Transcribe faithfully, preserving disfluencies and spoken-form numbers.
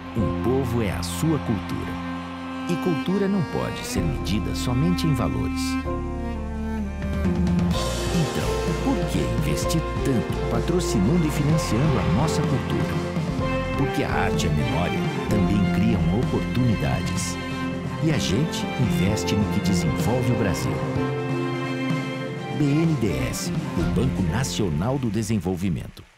Um povo é a sua cultura. E cultura não pode ser medida somente em valores. Então, por que investir tanto patrocinando e financiando a nossa cultura? Porque a arte e a memória também criam oportunidades. E a gente investe no que desenvolve o Brasil. B N D E S, o Banco Nacional do Desenvolvimento.